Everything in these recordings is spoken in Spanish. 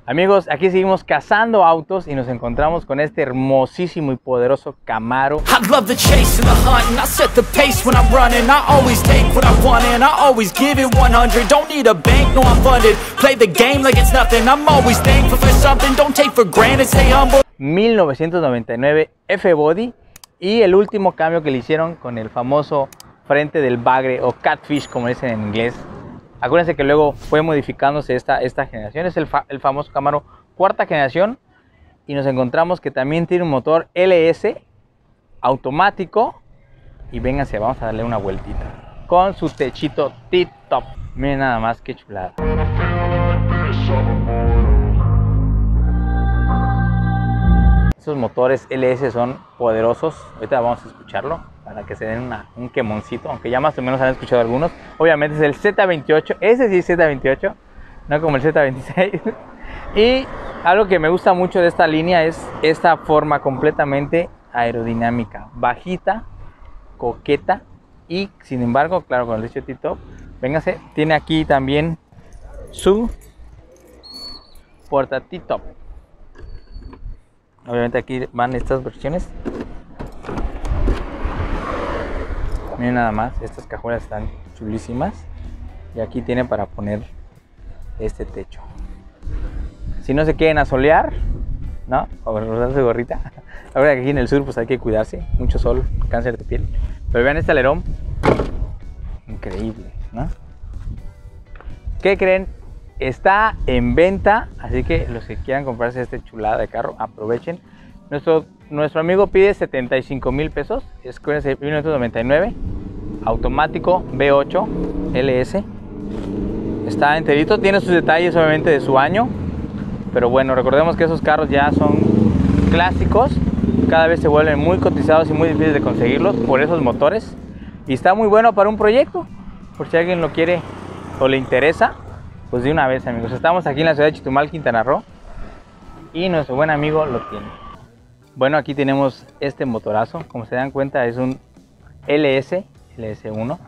Amigos, aquí seguimos cazando autos y nos encontramos con este hermosísimo y poderoso Camaro. I love the chase and the hunt and I set the pace when I'm running. I always take what I want and I always give it 100. Don't need a bank, no I'm funded. Play the game like it's nothing. I'm always thankful for something. Don't take for granted, stay humble. 1999 F-Body y el último cambio que le hicieron con el famoso frente del bagre o catfish como dicen en inglés. Acuérdense que luego fue modificándose esta generación. Es el famoso Camaro cuarta generación. Y nos encontramos que también tiene un motor LS automático. Y vénganse, vamos a darle una vueltita. Con su techito tip-top. Miren nada más qué chulada. Estos motores LS son poderosos. Ahorita vamos a escucharlo para que se den un quemoncito, aunque ya más o menos han escuchado algunos. Obviamente es el Z28, ese sí es Z28, no como el Z26. Y algo que me gusta mucho de esta línea es esta forma completamente aerodinámica, bajita, coqueta y sin embargo, claro, con el techo tip-top, véngase, tiene aquí también su puerta tip-top. Obviamente aquí van estas versiones. Miren nada más, estas cajuelas están chulísimas. Y aquí tiene para poner este techo. Si no se quieren asolear, ¿no? O usar su gorrita. Ahora que aquí en el sur pues hay que cuidarse. Mucho sol, cáncer de piel. Pero vean este alerón. Increíble, ¿no? ¿Qué creen? Está en venta, así que los que quieran comprarse este chulada de carro, aprovechen. Nuestro amigo pide 75,000 pesos, es 1999, automático V8 LS. Está enterito, tiene sus detalles obviamente de su año, pero bueno, recordemos que esos carros ya son clásicos, cada vez se vuelven muy cotizados y muy difíciles de conseguirlos por esos motores. Y está muy bueno para un proyecto, por si alguien lo quiere o le interesa. Pues de una vez, amigos, estamos aquí en la ciudad de Chetumal, Quintana Roo, y nuestro buen amigo lo tiene. Bueno, aquí tenemos este motorazo, como se dan cuenta es un LS1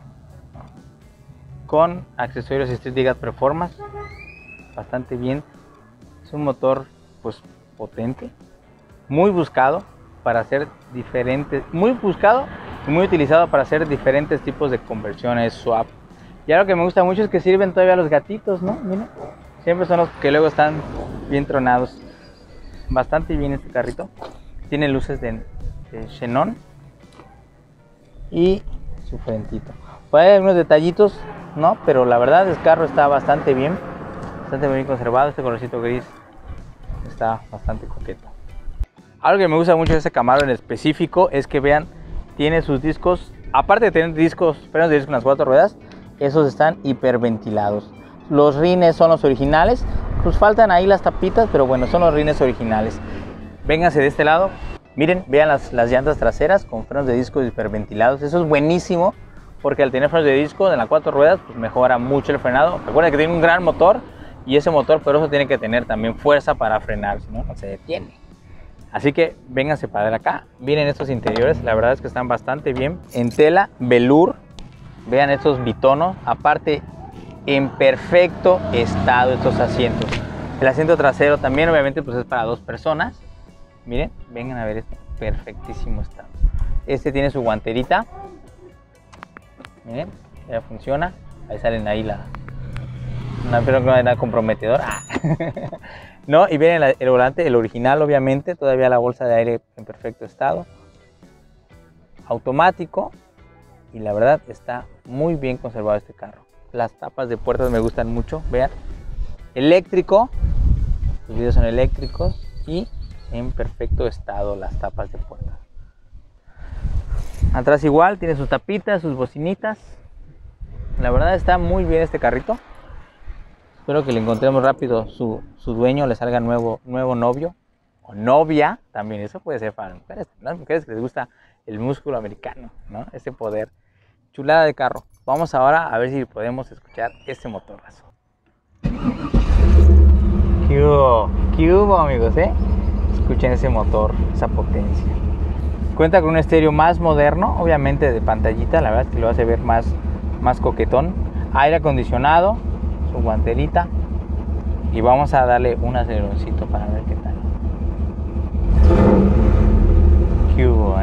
con accesorios Street Legal Performance, bastante bien. Es un motor pues potente, muy buscado para hacer diferentes, muy buscado y muy utilizado para hacer diferentes tipos de conversiones, swap. Y algo que me gusta mucho es que sirven todavía los gatitos, ¿no? Miren, siempre son los que luego están bien tronados. Bastante bien este carrito. Tiene luces de xenón y su frentito. Puede haber algunos detallitos, ¿no? Pero la verdad el carro está bastante bien conservado. Este colorcito gris está bastante coqueto. Algo que me gusta mucho de este Camaro en específico es que vean, tiene sus discos, aparte de tener frenos de disco en las cuatro ruedas, esos están hiperventilados. Los rines son los originales, pues faltan ahí las tapitas, pero bueno, son los rines originales. Vénganse de este lado, miren, vean las llantas traseras con frenos de disco hiperventilados. Eso es buenísimo, porque al tener frenos de disco en las cuatro ruedas, pues mejora mucho el frenado. Recuerden que tiene un gran motor, y ese motor poderoso tiene que tener también fuerza para frenar, si no, no se detiene. Así que vénganse para ver acá, miren estos interiores, la verdad es que están bastante bien. En tela, velour. Vean estos bitonos, aparte en perfecto estado estos asientos. El asiento trasero también obviamente pues es para dos personas. Miren, vengan a ver este perfectísimo estado. Este tiene su guanterita. Miren, ya funciona. Ahí salen ahí no, espero que no haya nada comprometedor. No, y miren el volante, el original obviamente, todavía la bolsa de aire en perfecto estado. Automático. Y la verdad está muy bien conservado este carro. Las tapas de puertas me gustan mucho, vean. Eléctrico, los vidrios son eléctricos y en perfecto estado las tapas de puertas. Atrás igual, tiene sus tapitas, sus bocinitas. La verdad está muy bien este carrito. Espero que le encontremos rápido su dueño, le salga nuevo novio o novia. También eso puede ser para mujeres, ¿no? Las mujeres que les gusta el músculo americano, ¿no? Ese poder. Chulada de carro. Vamos ahora a ver si podemos escuchar este motorazo. ¿Qué hubo, amigos, Escuchen ese motor, esa potencia. Cuenta con un estéreo más moderno, obviamente de pantallita, la verdad es que lo hace ver más coquetón. Aire acondicionado, su guanterita. y vamos a darle un aceleroncito para ver qué tal. ¿Qué hubo,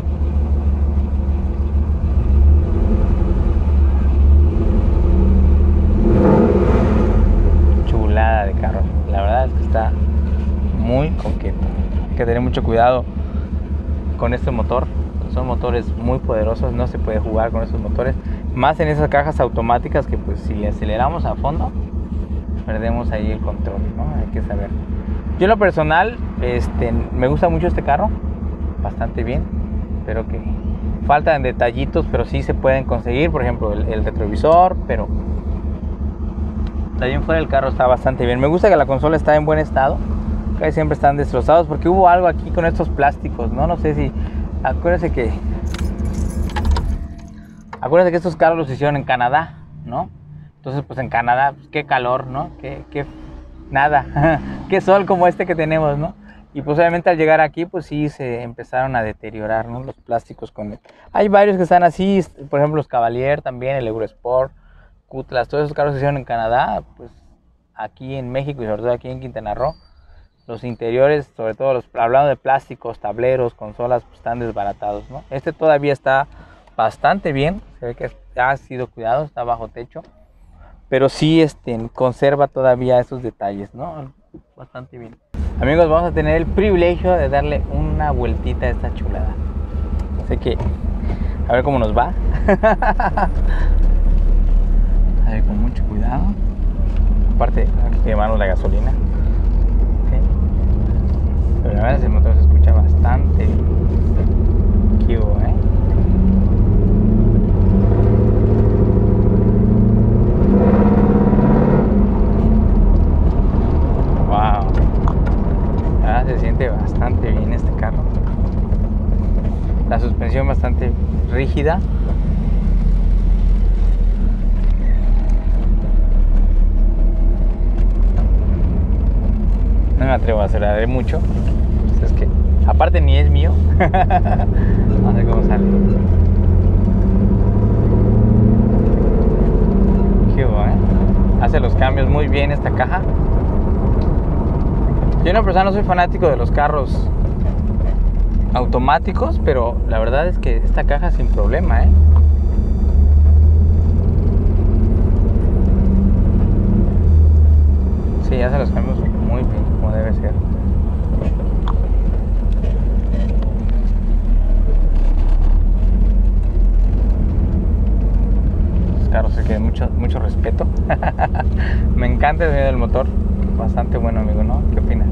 Chulada de carro. La verdad es que está muy coqueto. Hay que tener mucho cuidado con este motor. Son motores muy poderosos, no se puede jugar con estos motores. Más en esas cajas automáticas que pues si le aceleramos a fondo, perdemos ahí el control, ¿no? Hay que saber. Yo en lo personal, me gusta mucho este carro, bastante bien. Espero que faltan detallitos, pero sí se pueden conseguir. Por ejemplo, el retrovisor, pero de ahí en fuera el carro está bastante bien. Me gusta que la consola está en buen estado. Casi siempre están destrozados porque hubo algo aquí con estos plásticos, ¿no? No sé si... Acuérdense que estos carros los hicieron en Canadá, ¿no? Entonces, pues en Canadá, pues, qué calor, ¿no? Nada, qué sol como este que tenemos, ¿no? Y pues obviamente al llegar aquí, pues sí se empezaron a deteriorar, ¿no? Los plásticos Hay varios que están así, por ejemplo los Cavalier también, el Eurosport, Cutlass, todos esos carros se hicieron en Canadá, pues aquí en México y sobre todo aquí en Quintana Roo. Los interiores, sobre todo hablando de plásticos, tableros, consolas, pues están desbaratados, ¿no? Este todavía está bastante bien, se ve que ha sido cuidado, está bajo techo, pero sí conserva todavía esos detalles, ¿no? Bastante bien. Amigos, vamos a tener el privilegio de darle una vueltita a esta chulada. Así que, a ver cómo nos va. A ver, con mucho cuidado. Aparte, hay que llevarnos la gasolina. Pero la verdad, el motor se escucha bastante bien. ¿Qué hubo, Wow. La verdad, se siente bastante bien este carro. La suspensión bastante rígida. No me atrevo a acelerar mucho. Pues es que, aparte, ni es mío. Vamos a ver cómo sale. Qué bueno, hace los cambios muy bien esta caja. Yo en lo personal no soy fanático de los carros automáticos, pero la verdad es que esta caja sin problema, Sí, hace los cambios muy bien, como debe ser. Los carros se quedan mucho respeto. Me encanta el sonido del motor. Bastante bueno, amigo, ¿no? ¿Qué opinas?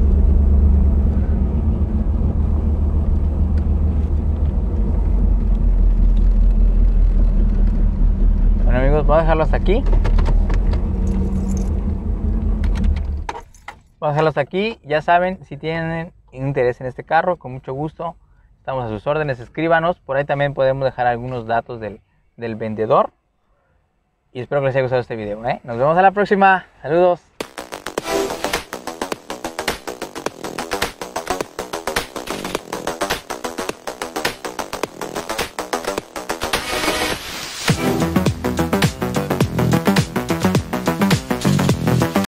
Bueno, amigos, vamos a dejarlo hasta aquí. Vamos a dejarlo hasta aquí. Ya saben, si tienen interés en este carro, con mucho gusto estamos a sus órdenes. Escríbanos. Por ahí también podemos dejar algunos datos del vendedor. Y espero que les haya gustado este video, Nos vemos a la próxima. Saludos.